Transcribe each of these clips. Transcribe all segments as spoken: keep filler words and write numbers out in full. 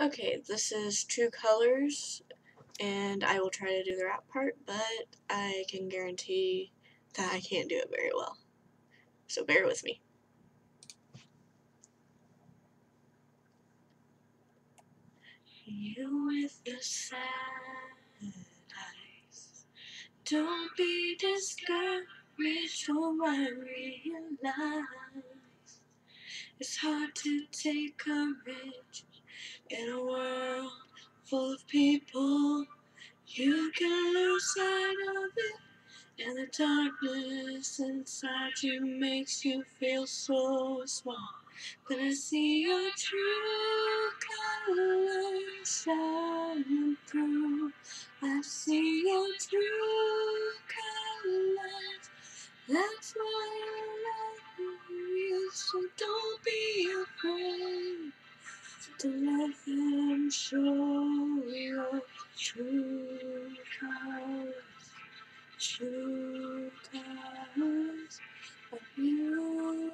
Okay, this is True Colors, and I will try to do the rap part, but I can guarantee that I can't do it very well. So bear with me. You with the sad eyes, don't be discouraged from what I realize. It's hard to take courage in a world full of people. You can lose sight of it, and the darkness inside you makes you feel so small. But I see your true colors shining through. I see your true colors. That's why I love you. So don't be afraid to let them show your true colors. True colors are beautiful,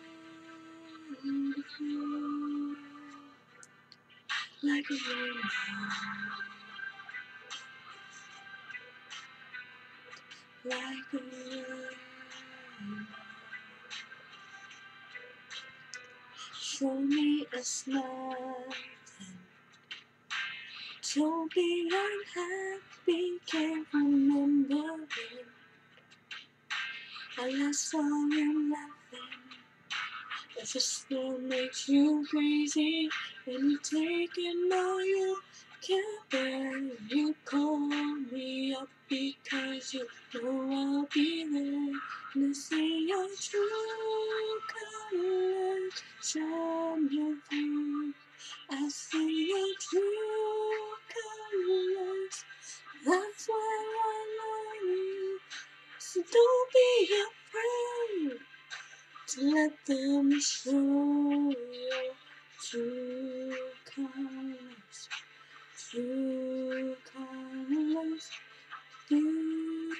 like a rainbow, like a rainbow. Show me a smile, don't be unhappy, can't remember it. I saw you laughing. If it still makes you crazy and you take it all you can bear, you call me up because you know I'll be there. And I see your true colors shining through. I see your true colors. That's why I love you. So don't be afraid to let them show your true colors, true colors, beautiful.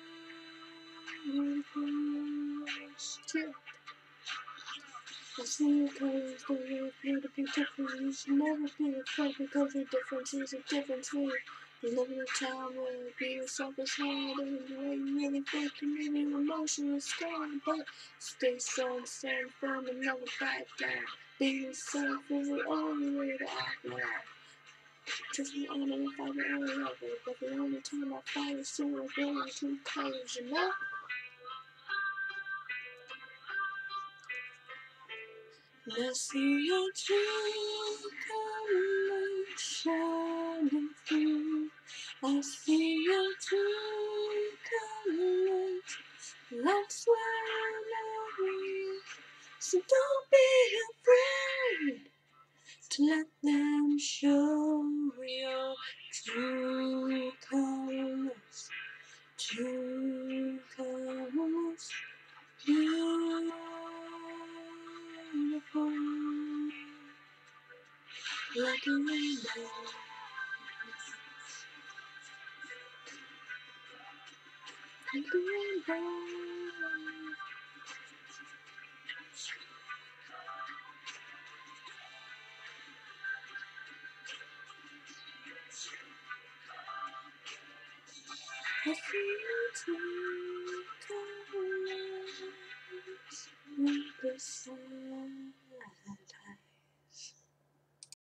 I see your colors, though you appear to be different. You should never be afraid because your difference is a difference for you. You live in a town where being yourself is hard, and the way you really feel can leave you emotionally scarred. But stay strong, stand firm, and never back down. Being yourself is the only way to act now. Trust me, I know if I were only love it, but the only time I fight is to reveal my true colors, you know? And I see your true colors shining through. I see your true colors. That's why I love you. So don't be afraid to let them show your true colors. True colors. Beautiful. Like a rainbow, like a rainbow. I see you too.